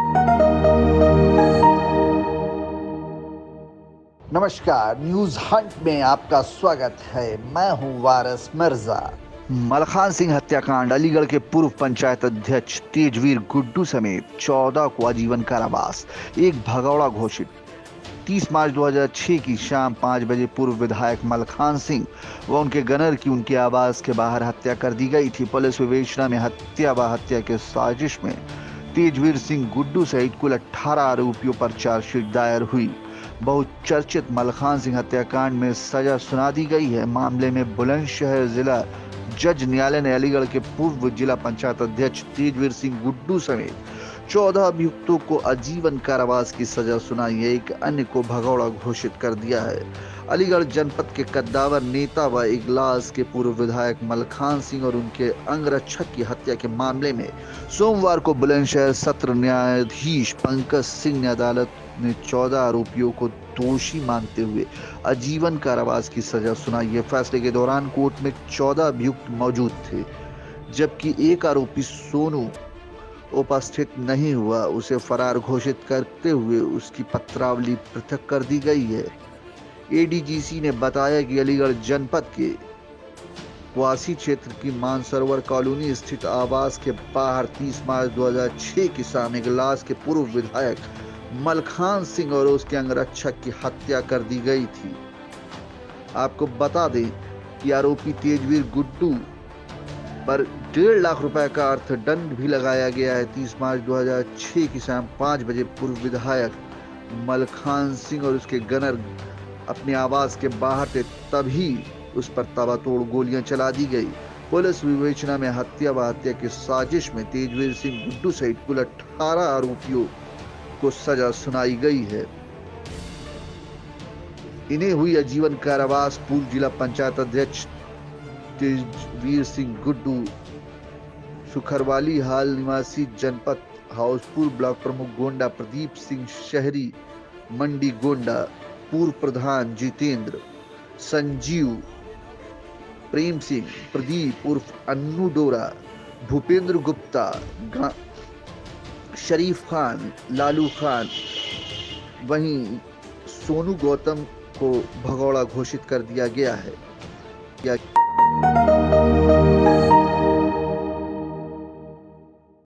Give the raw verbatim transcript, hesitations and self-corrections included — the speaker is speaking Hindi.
नमस्कार, न्यूज हंट में आपका स्वागत है। मैं हूं वारिस मिर्जा। मलखान सिंह हत्याकांड, अलीगढ़ के पूर्व पंचायत अध्यक्ष तेजवीर गुड्डू समेत चौदह को आजीवन कारावास, एक भगौड़ा घोषित। तीस मार्च दो हज़ार छह की शाम पाँच बजे पूर्व विधायक मलखान सिंह व उनके गनर की उनके आवास के बाहर हत्या कर दी गई थी। पुलिस विवेचना में हत्या व हत्या के साजिश में तेजवीर सिंह गुड्डू सहित कुल अठारह आरोपियों पर चार्जशीट दायर हुई। बहुचर्चित मलखान सिंह हत्याकांड में सजा सुना दी गई है। मामले में बुलंदशहर जिला जज न्यायालय ने अलीगढ़ के पूर्व जिला पंचायत अध्यक्ष तेजवीर सिंह गुड्डू समेत चौदह अभियुक्तों को आजीवन कारावास की सजा सुनाई है। एक अन्य को भगौड़ा घोषित कर दिया है। अलीगढ़ जनपद के कद्दावर नेता व इगलास के पूर्व विधायक मलखान सिंह और उनके अंगरक्षक की हत्या के मामले में सोमवार को बुलंदशहर सत्र न्यायाधीश पंकज सिंह ने अदालत ने चौदह आरोपियों को दोषी मानते हुए आजीवन कारावास की सजा सुनाई है। फैसले के दौरान कोर्ट में चौदह अभियुक्त मौजूद थे, जबकि एक आरोपी सोनू उपस्थित नहीं हुआ। उसे फरार घोषित करते हुए उसकी पत्रावली पृथक कर दी गई है। एडीजीसी ने बताया कि अलीगढ़ जनपद के वासी क्षेत्र की मानसरोवर कॉलोनी स्थित आवास के बाहर तीस मार्च दो हज़ार छह की शाम इगलास के पूर्व विधायक मलखान सिंह और उसके अंगरक्षक की हत्या कर दी गई थी। आपको बता दें कि आरोपी तेजवीर गुड्डू पर डेढ़ लाख रुपए का अर्थदंड भी लगाया गया है। तीस मार्च दो हज़ार छह की शाम पाँच बजे पूर्व विधायक मलखान सिंह और उसके गनर अपने आवास के बाहर थे, तभी उस पर ताबड़तोड़ गोलियां चला दी गई। पुलिस विवेचना में हत्या व हत्या की साजिश में तेजवीर सिंह गुड्डू सहित कुल अठारह आरोपियों को सजा सुनाई गई है। इन्हें हुई आजीवन कारावास। पूर्व जिला पंचायत अध्यक्ष तेजवीर सिंह गुड्डू सुखरवाली हाल निवासी जनपद हाउसपुर ब्लॉक प्रमुख गोंडा प्रदीप सिंह शहरी मंडी गोंडा, पूर्व प्रधान जितेंद्र, संजीव, प्रेम सिंह, प्रदीप उर्फ अन्नू डोरा, भूपेंद्र गुप्ता, शरीफ खान, लालू खान, वहीं सोनू गौतम को भगौड़ा घोषित कर दिया गया है।